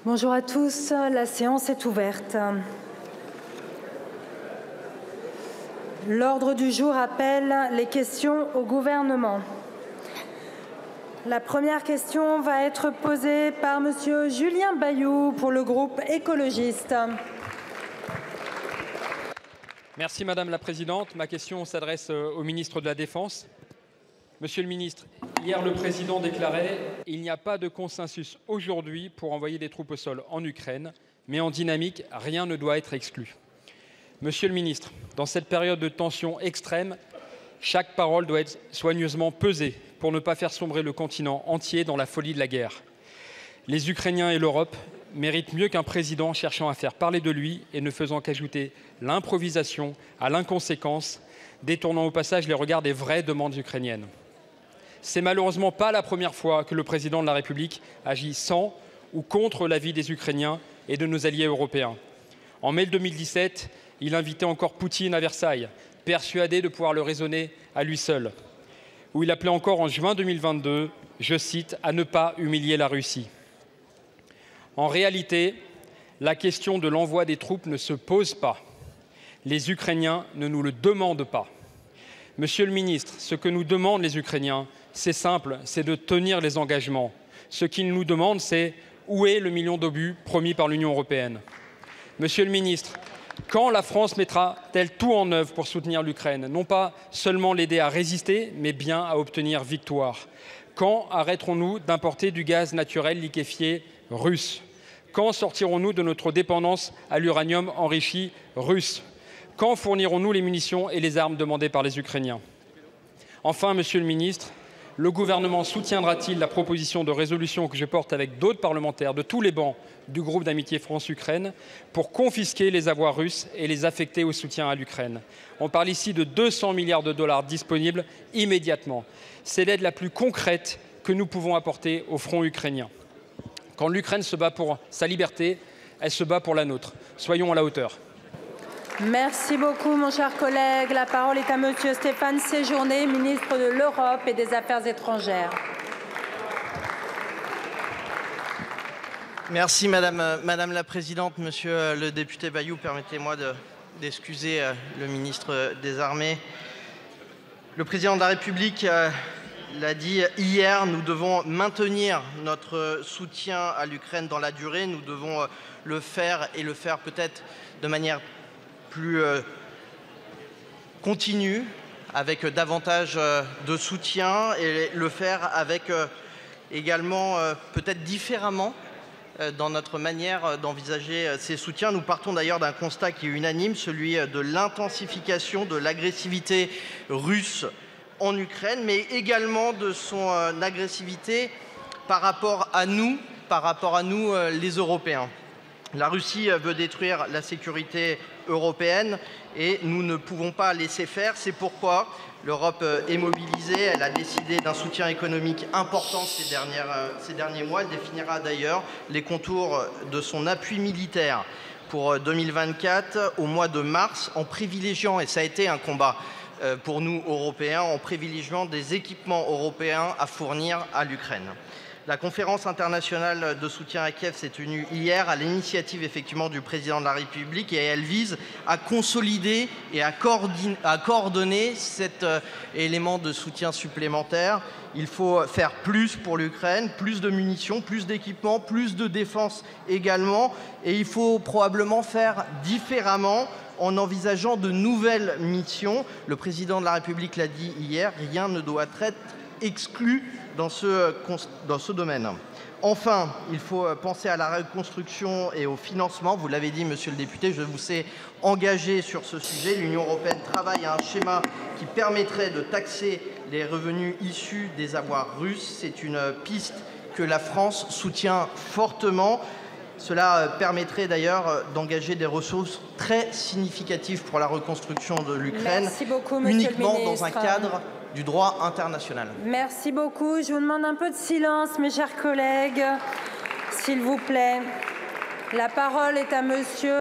Bonjour à tous, la séance est ouverte. L'ordre du jour appelle les questions au gouvernement. La première question va être posée par Monsieur Julien Bayou pour le groupe écologiste. Merci Madame la Présidente. Ma question s'adresse au ministre de la Défense. Monsieur le ministre, hier le Président déclarait « Il n'y a pas de consensus aujourd'hui pour envoyer des troupes au sol en Ukraine, mais en dynamique, rien ne doit être exclu ». Monsieur le ministre, dans cette période de tension extrême, chaque parole doit être soigneusement pesée pour ne pas faire sombrer le continent entier dans la folie de la guerre. Les Ukrainiens et l'Europe méritent mieux qu'un président cherchant à faire parler de lui et ne faisant qu'ajouter l'improvisation à l'inconséquence, détournant au passage les regards des vraies demandes ukrainiennes. C'est malheureusement pas la première fois que le président de la République agit sans ou contre l'avis des Ukrainiens et de nos alliés européens. En mai 2017, il invitait encore Poutine à Versailles, persuadé de pouvoir le raisonner à lui seul. Où il appelait encore en juin 2022, je cite, « à ne pas humilier la Russie ». En réalité, la question de l'envoi des troupes ne se pose pas. Les Ukrainiens ne nous le demandent pas. Monsieur le ministre, ce que nous demandent les Ukrainiens, c'est simple, c'est de tenir les engagements. Ce qu'ils nous demandent, c'est où est le million d'obus promis par l'Union européenne. Monsieur le ministre, quand la France mettra-t-elle tout en œuvre pour soutenir l'Ukraine, non pas seulement l'aider à résister, mais bien à obtenir victoire? Quand arrêterons-nous d'importer du gaz naturel liquéfié russe? Quand sortirons-nous de notre dépendance à l'uranium enrichi russe? Quand fournirons-nous les munitions et les armes demandées par les Ukrainiens? Enfin, Monsieur le ministre, le gouvernement soutiendra-t-il la proposition de résolution que je porte avec d'autres parlementaires de tous les bancs du groupe d'amitié France-Ukraine pour confisquer les avoirs russes et les affecter au soutien à l'Ukraine? On parle ici de 200 milliards de dollars disponibles immédiatement. C'est l'aide la plus concrète que nous pouvons apporter au front ukrainien. Quand l'Ukraine se bat pour sa liberté, elle se bat pour la nôtre. Soyons à la hauteur. Merci beaucoup, mon cher collègue. La parole est à Monsieur Stéphane Séjourné, ministre de l'Europe et des Affaires étrangères. Merci Madame la Présidente. Monsieur le député Bayou, permettez-moi d'excuser le ministre des Armées. Le Président de la République l'a dit hier, nous devons maintenir notre soutien à l'Ukraine dans la durée. Nous devons le faire et le faire peut-être de manière plus continue, avec davantage de soutien et le faire avec également peut-être différemment dans notre manière d'envisager ces soutiens. Nous partons d'ailleurs d'un constat qui est unanime, celui de l'intensification de l'agressivité russe en Ukraine, mais également de son agressivité par rapport à nous les Européens. La Russie veut détruire la sécurité européenne et nous ne pouvons pas laisser faire. C'est pourquoi l'Europe est mobilisée. Elle a décidé d'un soutien économique important ces derniers mois. Elle définira d'ailleurs les contours de son appui militaire pour 2024 au mois de mars en privilégiant, et ça a été un combat pour nous Européens, en privilégiant des équipements européens à fournir à l'Ukraine. La conférence internationale de soutien à Kiev s'est tenue hier à l'initiative effectivement du président de la République et elle vise à consolider et à coordonner cet élément de soutien supplémentaire. Il faut faire plus pour l'Ukraine, plus de munitions, plus d'équipements, plus de défense également. Et il faut probablement faire différemment en envisageant de nouvelles missions. Le président de la République l'a dit hier, rien ne doit être exclu dans ce domaine. Enfin, il faut penser à la reconstruction et au financement. Vous l'avez dit, monsieur le député, je vous sais engagé sur ce sujet. L'Union européenne travaille à un schéma qui permettrait de taxer les revenus issus des avoirs russes. C'est une piste que la France soutient fortement. Cela permettrait d'ailleurs d'engager des ressources très significatives pour la reconstruction de l'Ukraine, uniquement dans un cadre du droit international. Merci beaucoup. Je vous demande un peu de silence, mes chers collègues, s'il vous plaît. La parole est à Monsieur